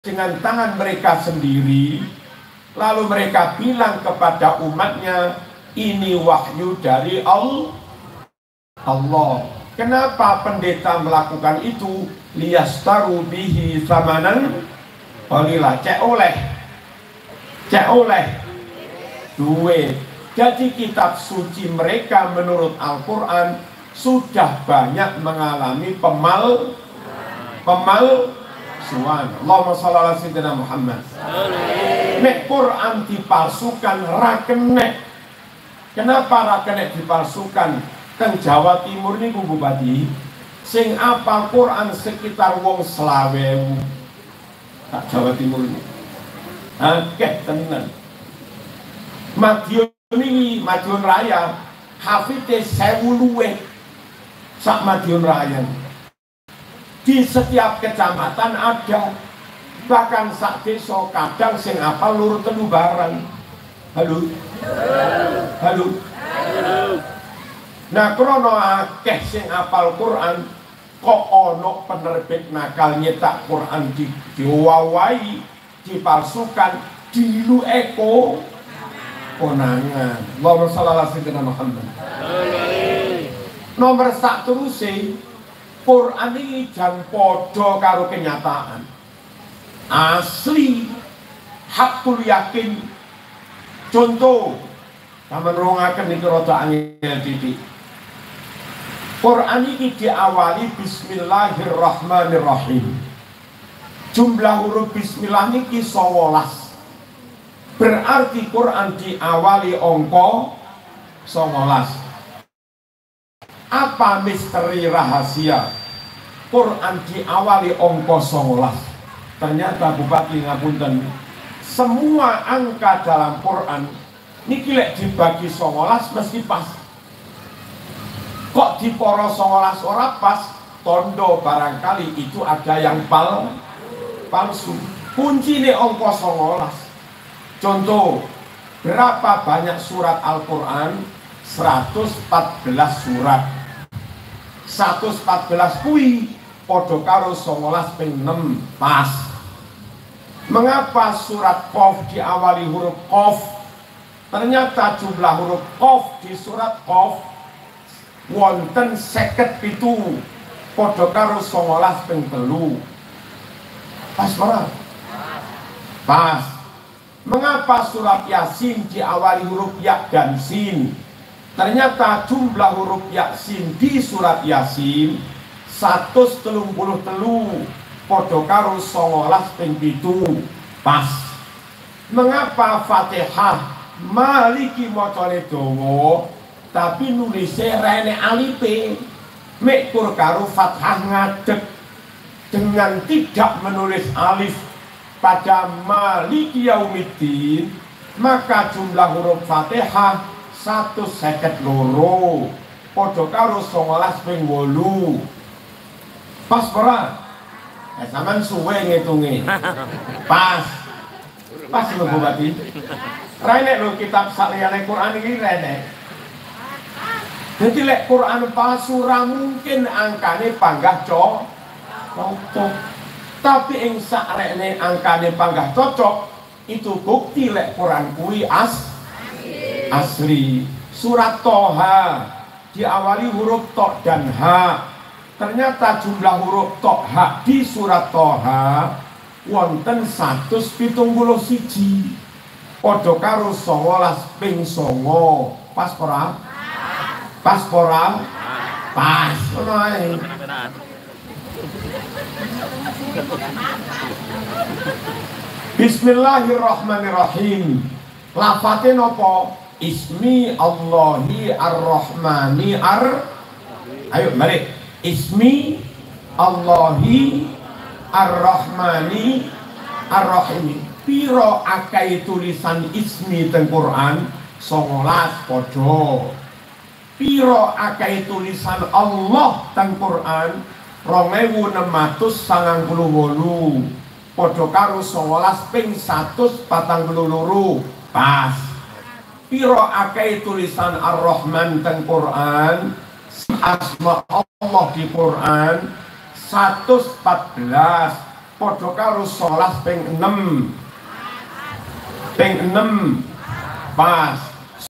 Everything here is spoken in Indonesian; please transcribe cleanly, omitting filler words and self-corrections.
dengan tangan mereka sendiri, lalu mereka bilang kepada umatnya, ini wahyu dari Allah. Kenapa pendeta melakukan itu? Liyastaru bihi samanan qalila, cek oleh duit. Jadi kitab suci mereka menurut Al-Quran sudah banyak mengalami pemalsuan. Allahumma shalli ala sayyidina Muhammad. Nek Quran dipalsukan rakenek. Kenapa rakenek dipalsukan? Teng Jawa Timur ini Bupati sing apal Quran sekitar wong 20.000. Tak Jawa Timur ini akeh tenan. Madiun Raya hafidhe 1000 luwih sak Madiun Raya. Di setiap kecamatan ada, bahkan sak desa kadang sing apal loro telu barang. Halo. Nah, krono akeh sing apal Quran, kok ono penerbit nakal nyetak Quran diwawai, dipalsukan, dilu eko konangan. Allahumma shalli ala sayyidina Muhammad. Nomor sak teruse Quran ini jan podo karo kenyataan. Asli hakul yakin. Contoh, sampeyan rungaken iki rada angel titik. Quran ini diawali Bismillahirrahmanirrahim. Jumlah huruf Bismillah niki 19. Berarti Quran diawali angka 19. Apa misteri rahasia Quran diawali angka 19? Ternyata Bupati ngapunten, semua angka dalam Quran niki lek dibagi 19 mesti pas. Kok di poro 19 ora pas? Tondo barangkali itu ada yang palsu. Kunci ini angka 19. Contoh, berapa banyak surat Al-Quran? 114 surat. 114 kui podo karo 19 ping 6 pas. Mengapa surat Qaf diawali huruf Qaf? Ternyata jumlah huruf Qaf di surat Qaf wonten 57 podo karo 19 ping 3. Pas ora? Pas. Mengapa surat Yasin diawali huruf ya dan sin? Ternyata jumlah huruf Yasin di surat Yasin 133 podo karo 19 ping 7. Pas. Mengapa Fatihah Maliki macane dawa tapi nulisnya rene alipe? Mekur karo Fathah ngadeg dengan tidak menulis alif pada Maliki Yaumiddin, maka jumlah huruf Fatihah 152 podo karo 19 ping 8. Pas ora? Sampeyan suwe ngitunge. Pas lho Bupati. Rene lho kitab saliyane Quran iki rene. Jadi lek Quran palsu ora mungkin angkane panggah cocok. Tapi ing sakrekne angkane panggah cocok, itu bukti lek Quran kuwi asli. Surat Toha diawali huruf to dan ha. Ternyata jumlah huruf to ha di surat Toha wonten 171. Padha karo 19 ping 9. Pas ora? Pas ora? Pas. Ngono ae. Bismillahirrahmanirrahim. Lafate napa? Ismi Allahi Ar-Rahmani Ayo balik. Ismi Allahi Ar-Rahmani Ar-Rahim. Piro akai tulisan ismi teng Quran? 19 padha. Piro akai tulisan Allah teng Quran? 2698 padha karo 19 ping 142. Pas. Piro akeh tulisan Ar-Rahman teng Quran? Asma Allah di Quran 114 padha karo 11 ping 6 pas